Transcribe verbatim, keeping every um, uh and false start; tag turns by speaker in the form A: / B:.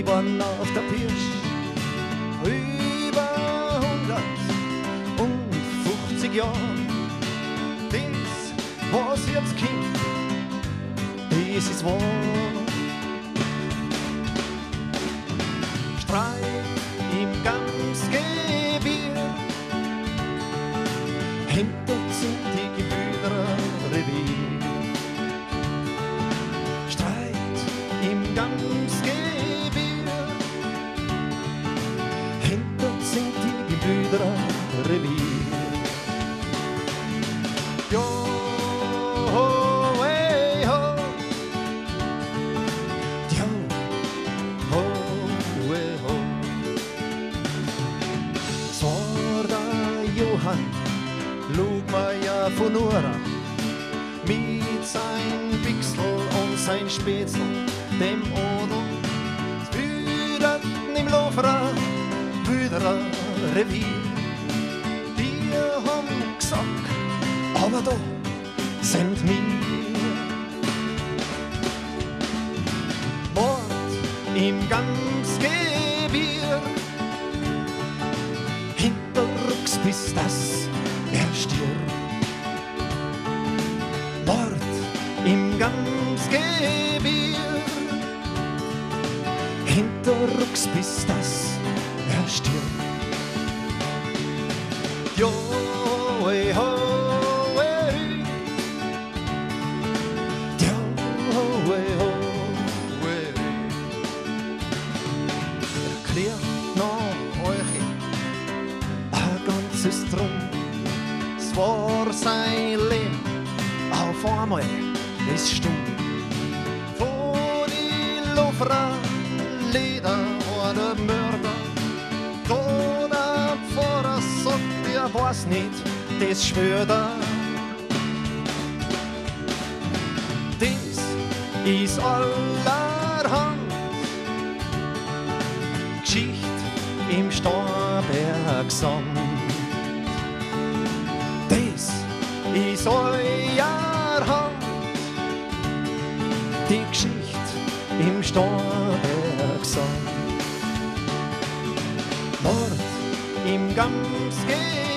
A: worden auf der Pirsch. Über hundertfünfzig Jahre. Das, was jetzt kommt, das ist wahr. Streit im Gamsgebirge, hinter sind die Gebrüder Revier. Streit im Gamsgebirge, hinter sind die Gebrüder Revier. Jo, ho, hey, ho, jo, ho, hey, ho. Es war der Johann Lugmeier von Ura mit sein Pixel und sein Spätzl, dem Odel, Brüderten im Lofra, Brüder Revier. Die haben gesagt, aber da sind wir. Mord im Gamsgebirge, hinterrücks bis das er stirbt. Mord im Gamsgebirge, hinterrücks bis das er stirbt. Jo, hey, ho, hey, jo, hey, ho, hey. Erklärt noch euch ein ganzes Drum. Es war sein Leben, auf einmal ist stumm. Vor die Lofra Leder war der Mörder, da der Pfarrer sagt, er weiß nicht, das schwört er. Das ist allerhand Geschichte im Starbergsand. Das ist euer Hand, die Geschichte im Starbergsand. Mord im Gamsgebirge,